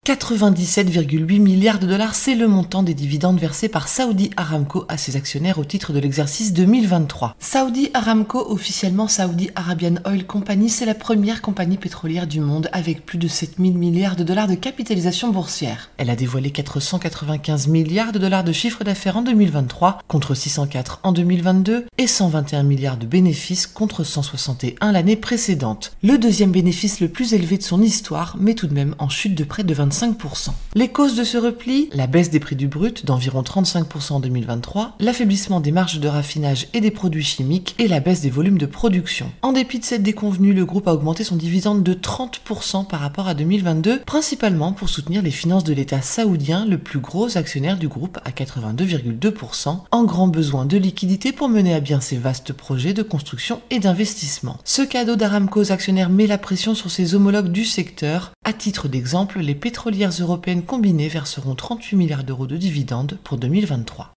97,8 milliards de dollars, c'est le montant des dividendes versés par Saudi Aramco à ses actionnaires au titre de l'exercice 2023. Saudi Aramco, officiellement Saudi Arabian Oil Company, c'est la première compagnie pétrolière du monde avec plus de 7000 milliards de dollars de capitalisation boursière. Elle a dévoilé 495 milliards de dollars de chiffre d'affaires en 2023 contre 604 en 2022 et 121 milliards de bénéfices contre 161 l'année précédente. Le deuxième bénéfice le plus élevé de son histoire, mais tout de même en chute de près de 25%. Les causes de ce repli, la baisse des prix du brut d'environ 35% en 2023, l'affaiblissement des marges de raffinage et des produits chimiques et la baisse des volumes de production. En dépit de cette déconvenue, le groupe a augmenté son dividende de 30% par rapport à 2022, principalement pour soutenir les finances de l'État saoudien, le plus gros actionnaire du groupe à 82,2%, en grand besoin de liquidités pour mener à bien ses vastes projets de construction et d'investissement. Ce cadeau d'Aramco aux actionnaires met la pression sur ses homologues du secteur. À titre d'exemple, les pétrolières européennes combinées verseront 38 milliards d'euros de dividendes pour 2023.